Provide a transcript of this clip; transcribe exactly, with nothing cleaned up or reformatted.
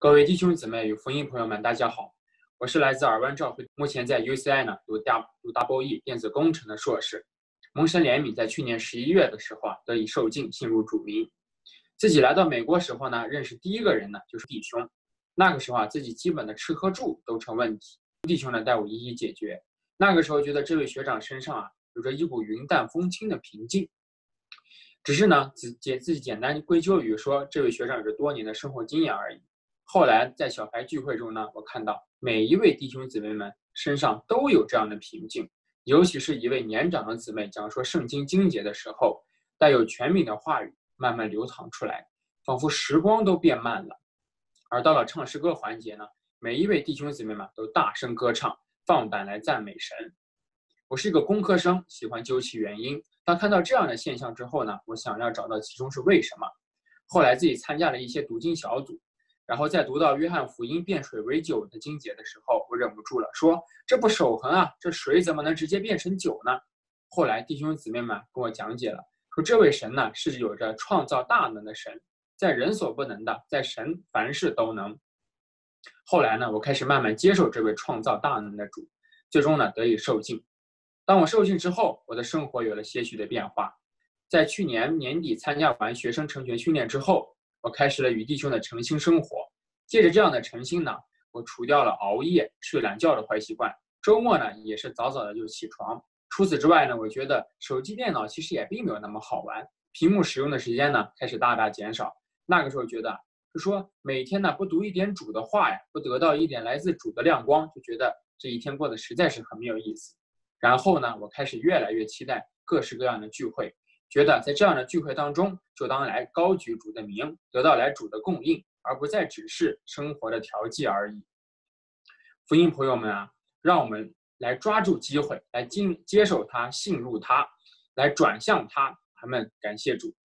各位弟兄姊妹与福音朋友们，大家好，我是来自尔湾教会，目前在 U C I 呢读大读 Double E 电子工程的硕士。蒙神怜悯，在去年十一月的时候啊，得以受浸信入主名。自己来到美国时候呢，认识第一个人呢就是弟兄。那个时候啊，自己基本的吃喝住都成问题，弟兄呢带我一一解决。那个时候觉得这位学长身上啊有着一股云淡风轻的平静。只是呢，自己自己简单归咎于说这位学长有着多年的生活经验而已。后来在小牌聚会中呢，我看到每一位弟兄姊妹们身上都有这样的平静，尤其是一位年长的姊妹讲说圣经经节的时候，带有权柄的话语慢慢流淌出来，仿佛时光都变慢了。而到了唱诗歌环节呢，每一位弟兄姊妹们都大声歌唱，放胆来赞美神。我是一个工科生，喜欢究其原因。当看到这样的现象之后呢，我想要找到其中是为什么。后来自己参加了一些读经小组，然后在读到约翰福音变水为酒的经节的时候，我忍不住了，说这不守恒啊，这水怎么能直接变成酒呢？后来弟兄姊妹们跟我讲解了，说这位神呢是有着创造大能的神，在人所不能的，在神凡事都能。后来呢，我开始慢慢接受这位创造大能的主，最终呢得以受浸。当我受浸之后，我的生活有了些许的变化。在去年年底参加完学生成全训练之后，我开始了与弟兄的诚心生活。借着这样的诚心呢，我除掉了熬夜睡懒觉的坏习惯，周末呢也是早早的就起床。除此之外呢，我觉得手机电脑其实也并没有那么好玩，屏幕使用的时间呢开始大大减少。那个时候觉得就说每天呢不读一点主的话呀，不得到一点来自主的亮光，就觉得这一天过得实在是很没有意思。然后呢，我开始越来越期待各式各样的聚会，觉得在这样的聚会当中，就当来高举主的名，得到来主的供应，而不再只是生活的调剂而已。福音朋友们啊，让我们来抓住机会，来接受它，信入它，来转向它。咱们感谢主。